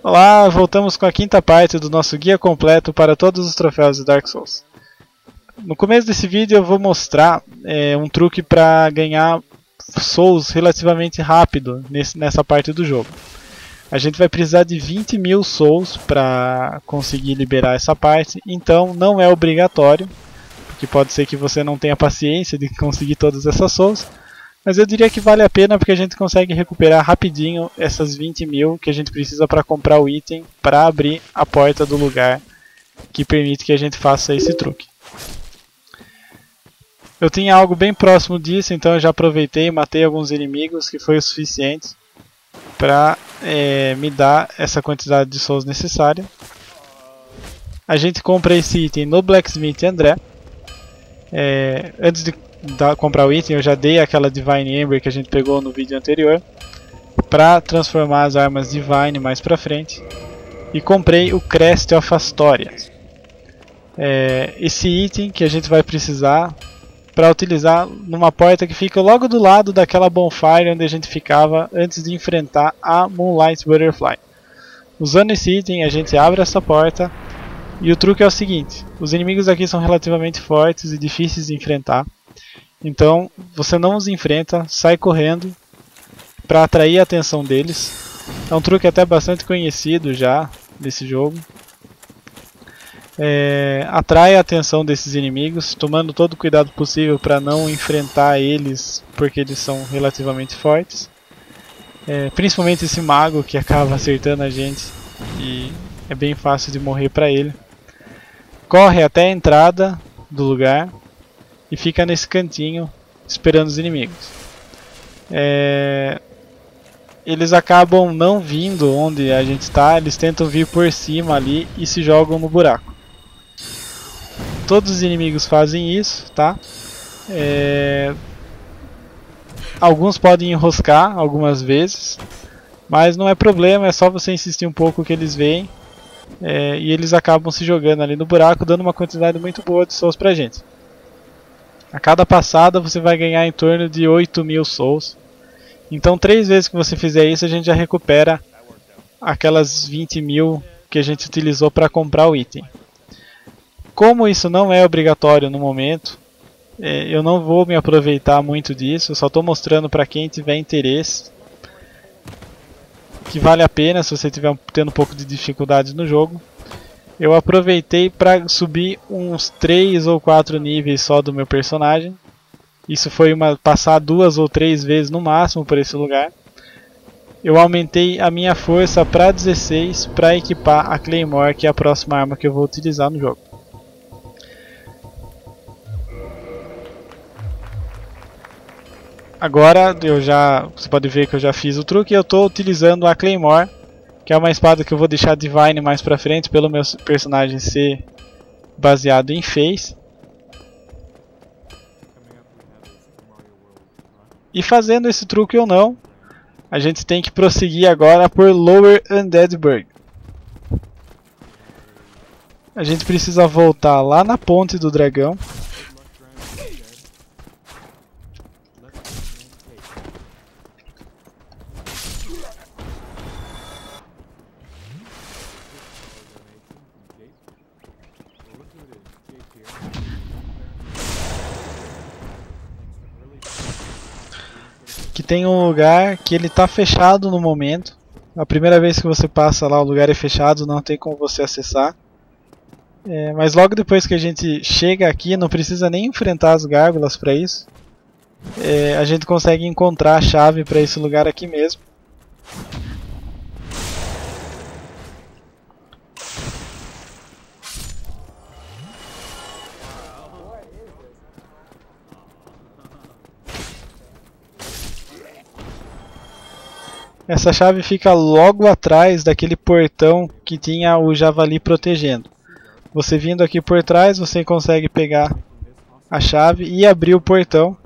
Olá, voltamos com a quinta parte do nosso guia completo para todos os troféus de Dark Souls. No começo desse vídeo eu vou mostrar um truque para ganhar Souls relativamente rápido nessa parte do jogo. A gente vai precisar de 20.000 Souls para conseguir liberar essa parte, então não é obrigatório, porque pode ser que você não tenha paciência de conseguir todas essas Souls. Mas eu diria que vale a pena porque a gente consegue recuperar rapidinho essas 20.000 que a gente precisa para comprar o item para abrir a porta do lugar que permite que a gente faça esse truque. Eu tinha algo bem próximo disso, então eu já aproveitei e matei alguns inimigos, que foi o suficiente para me dar essa quantidade de souls necessária. A gente compra esse item no Blacksmith André. Antes de comprar o item, eu já dei aquela Divine Ember que a gente pegou no vídeo anterior para transformar as armas Divine mais pra frente, e comprei o Crest of Astoria. Esse item que a gente vai precisar para utilizar numa porta que fica logo do lado daquela bonfire onde a gente ficava antes de enfrentar a Moonlight Butterfly. Usando esse item a gente abre essa porta, e o truque é o seguinte: os inimigos aqui são relativamente fortes e difíceis de enfrentar. Então você não os enfrenta, sai correndo para atrair a atenção deles. É um truque até bastante conhecido já desse jogo. Atrai a atenção desses inimigos, tomando todo o cuidado possível para não enfrentar eles, porque eles são relativamente fortes. Principalmente esse mago que acaba acertando a gente e é bem fácil de morrer para ele. Corre até a entrada do lugar e fica nesse cantinho esperando os inimigos. Eles acabam não vindo onde a gente está, eles tentam vir por cima ali e se jogam no buraco. Todos os inimigos fazem isso, tá? Alguns podem enroscar algumas vezes, mas não é problema, é só você insistir um pouco que eles veem, e eles acabam se jogando ali no buraco, dando uma quantidade muito boa de souls pra gente. A cada passada você vai ganhar em torno de 8.000 souls. Então 3 vezes que você fizer isso a gente já recupera aquelas 20.000 que a gente utilizou para comprar o item. Como isso não é obrigatório no momento, eu não vou me aproveitar muito disso, eu só estou mostrando para quem tiver interesse que vale a pena se você estiver tendo um pouco de dificuldade no jogo. Eu aproveitei para subir uns 3 ou 4 níveis só do meu personagem. Isso foi passar 2 ou 3 vezes no máximo por esse lugar. Eu aumentei a minha força para 16 para equipar a Claymore, que é a próxima arma que eu vou utilizar no jogo. Agora você pode ver que eu já fiz o truque e eu estou utilizando a Claymore, que é uma espada que eu vou deixar Divine mais pra frente, pelo meu personagem ser baseado em Face. E fazendo esse truque ou não, a gente tem que prosseguir agora por Lower Undeadburg. A gente precisa voltar lá na ponte do dragão. Que tem um lugar que ele está fechado no momento. A primeira vez que você passa lá o lugar é fechado, não tem como você acessar. Mas logo depois que a gente chega aqui, não precisa nem enfrentar as gárgulas para isso. A gente consegue encontrar a chave para esse lugar aqui mesmo. Essa chave fica logo atrás daquele portão que tinha o javali protegendo. Você vindo aqui por trás, você consegue pegar a chave e abrir o portão.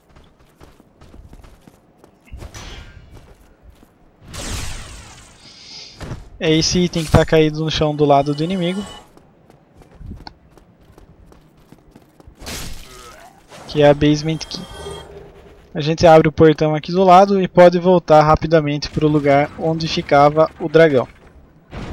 É esse item que está caído no chão do lado do inimigo, que é a Basement Key. A gente abre o portão aqui do lado e pode voltar rapidamente para o lugar onde ficava o dragão.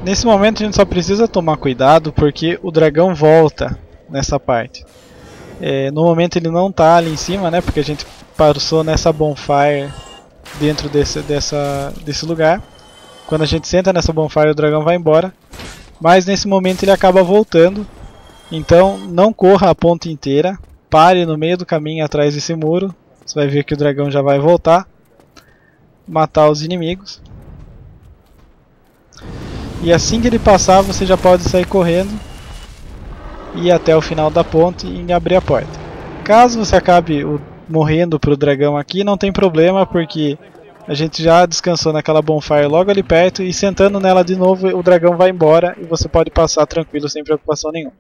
Nesse momento a gente só precisa tomar cuidado porque o dragão volta nessa parte. No momento ele não está ali em cima, né, porque a gente passou nessa bonfire dentro desse lugar. Quando a gente senta nessa bonfire o dragão vai embora, mas nesse momento ele acaba voltando. Então não corra a ponte inteira, pare no meio do caminho atrás desse muro. Você vai ver que o dragão já vai voltar, matar os inimigos. E assim que ele passar você já pode sair correndo e ir até o final da ponte e abrir a porta. Caso você acabe morrendo para o dragão aqui, não tem problema, porque a gente já descansou naquela bonfire logo ali perto e sentando nela de novo o dragão vai embora e você pode passar tranquilo sem preocupação nenhuma.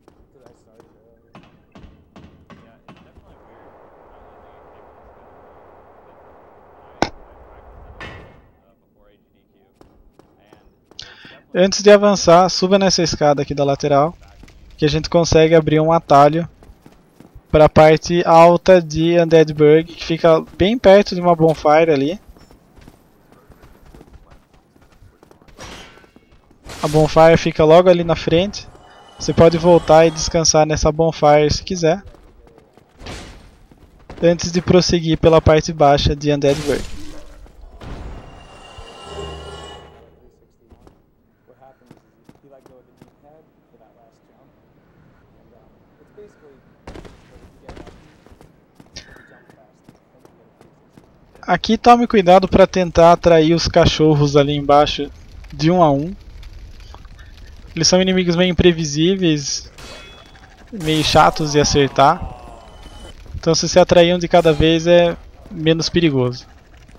Antes de avançar, suba nessa escada aqui da lateral, que a gente consegue abrir um atalho para a parte alta de Undeadburg, que fica bem perto de uma bonfire ali. A bonfire fica logo ali na frente. Você pode voltar e descansar nessa bonfire se quiser, antes de prosseguir pela parte baixa de Undeadburg. Aqui tome cuidado para tentar atrair os cachorros ali embaixo de 1 a 1. Eles são inimigos meio imprevisíveis, meio chatos de acertar. Então se você atrair um de cada vez é menos perigoso.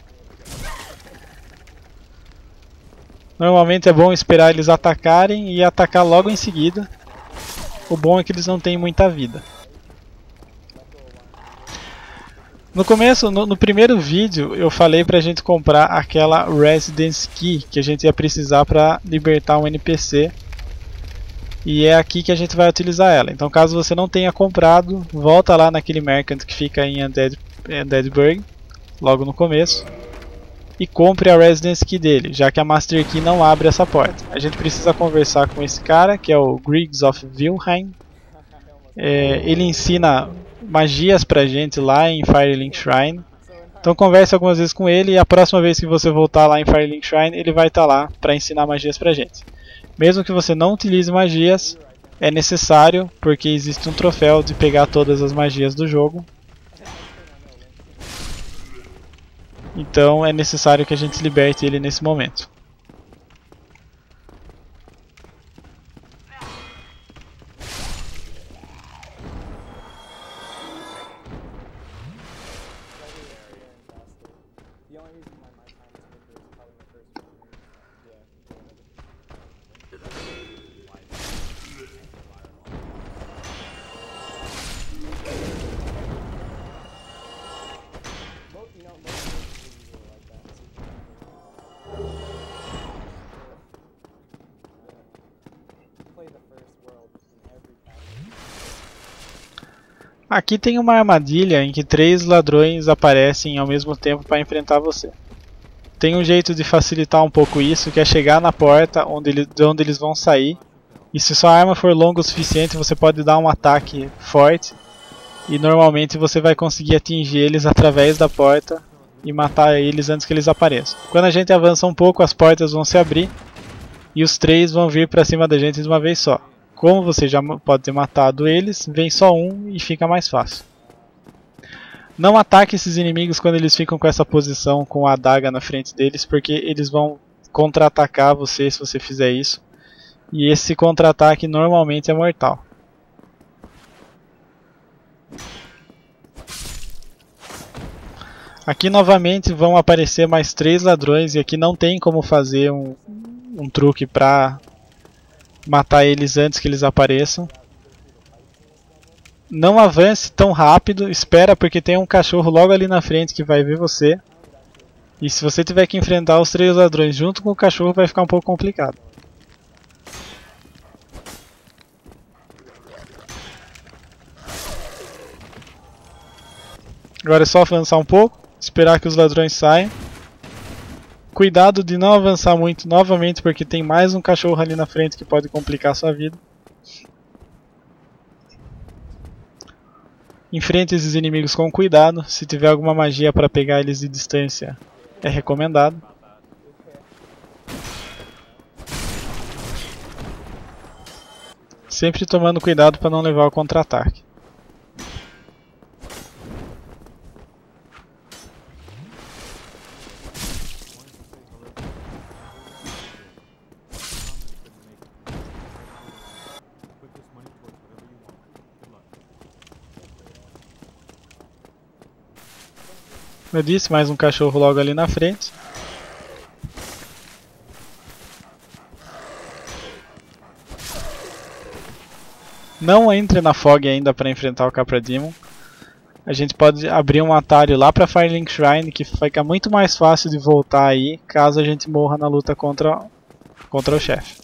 Normalmente é bom esperar eles atacarem e atacar logo em seguida. O bom é que eles não têm muita vida. No começo, no primeiro vídeo, eu falei pra gente comprar aquela Residence Key que a gente ia precisar para libertar um NPC. E é aqui que a gente vai utilizar ela. Então caso você não tenha comprado, volta lá naquele Merchant que fica em Undeadburg, logo no começo, e compre a Residence Key dele, já que a Master Key não abre essa porta. A gente precisa conversar com esse cara, que é o Griggs of Vilheim. Ele ensina magias pra gente lá em Firelink Shrine. Então converse algumas vezes com ele e a próxima vez que você voltar lá em Firelink Shrine, ele vai estar lá para ensinar magias pra gente. Mesmo que você não utilize magias, é necessário, porque existe um troféu de pegar todas as magias do jogo. Então é necessário que a gente liberte ele nesse momento. Aqui tem uma armadilha em que 3 ladrões aparecem ao mesmo tempo para enfrentar você. Tem um jeito de facilitar um pouco isso, que é chegar na porta de onde eles vão sair. E se sua arma for longa o suficiente, você pode dar um ataque forte. E normalmente você vai conseguir atingir eles através da porta e matar eles antes que eles apareçam. Quando a gente avança um pouco, as portas vão se abrir e os 3 vão vir para cima da gente de uma vez só. Como você já pode ter matado eles, vem só um e fica mais fácil. Não ataque esses inimigos quando eles ficam com essa posição com a adaga na frente deles, porque eles vão contra-atacar você se você fizer isso. E esse contra-ataque normalmente é mortal. Aqui novamente vão aparecer mais 3 ladrões e aqui não tem como fazer um truque para matar eles antes que eles apareçam. Não avance tão rápido, espera, porque tem um cachorro logo ali na frente que vai ver você. E se você tiver que enfrentar os 3 ladrões junto com o cachorro, vai ficar um pouco complicado. Agora é só avançar um pouco, esperar que os ladrões saiam. Cuidado de não avançar muito novamente, porque tem mais um cachorro ali na frente que pode complicar sua vida. Enfrente esses inimigos com cuidado. Se tiver alguma magia para pegar eles de distância, é recomendado. Sempre tomando cuidado para não levar o contra-ataque. Como eu disse, mais um cachorro logo ali na frente. Não entre na Fog ainda para enfrentar o Capra Demon. A gente pode abrir um atalho lá para Firelink Shrine, que fica muito mais fácil de voltar aí, caso a gente morra na luta contra o chefe.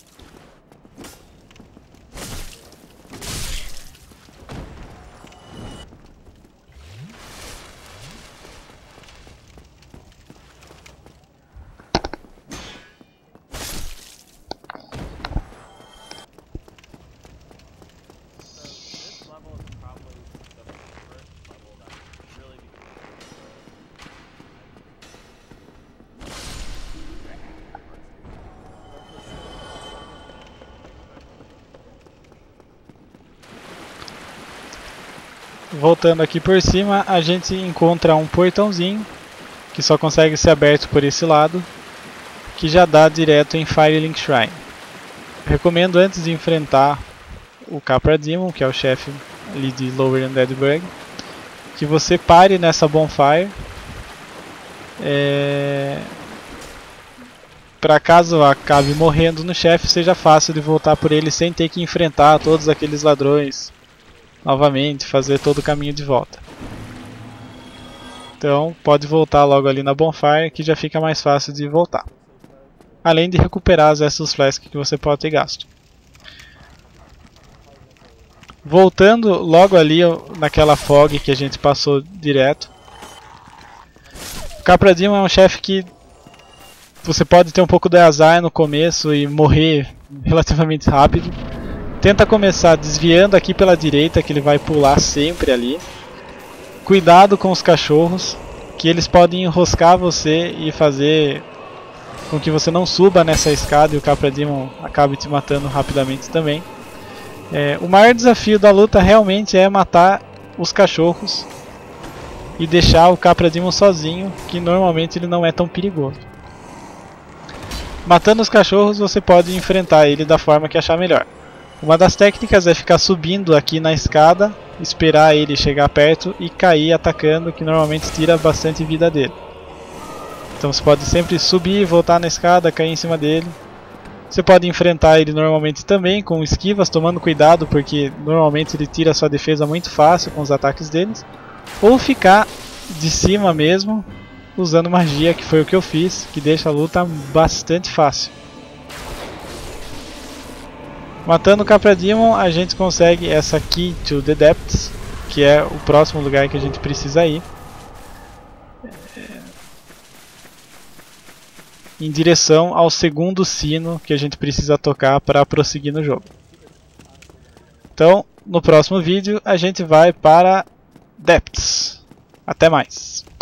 Voltando aqui por cima, a gente encontra um portãozinho que só consegue ser aberto por esse lado, que já dá direto em Firelink Shrine. Recomendo, antes de enfrentar o Capra Demon, que é o chefe ali de Lower Undead Burg, que você pare nessa bonfire, para caso acabe morrendo no chefe, seja fácil de voltar por ele sem ter que enfrentar todos aqueles ladrões novamente, fazer todo o caminho de volta. Então pode voltar logo ali na bonfire, que já fica mais fácil de voltar. Além de recuperar as Estus Flask que você pode ter gasto. Voltando logo ali naquela fog que a gente passou direto. O Capra Demon é um chefe que você pode ter um pouco de azar no começo e morrer relativamente rápido. Tenta começar desviando aqui pela direita, que ele vai pular sempre ali. Cuidado com os cachorros, que eles podem enroscar você e fazer com que você não suba nessa escada e o Capra Demon acabe te matando rapidamente também. O maior desafio da luta realmente é matar os cachorros e deixar o Capra Demon sozinho, que normalmente ele não é tão perigoso. Matando os cachorros, você pode enfrentar ele da forma que achar melhor. Uma das técnicas é ficar subindo aqui na escada, esperar ele chegar perto e cair atacando, que normalmente tira bastante vida dele. Então você pode sempre subir, voltar na escada, cair em cima dele. Você pode enfrentar ele normalmente também com esquivas, tomando cuidado, porque normalmente ele tira sua defesa muito fácil com os ataques deles. Ou ficar de cima mesmo, usando magia, que foi o que eu fiz, que deixa a luta bastante fácil. Matando o Capra Demon, a gente consegue essa Key to the Depths, que é o próximo lugar que a gente precisa ir, em direção ao segundo sino que a gente precisa tocar para prosseguir no jogo. Então, no próximo vídeo, a gente vai para Depths. Até mais!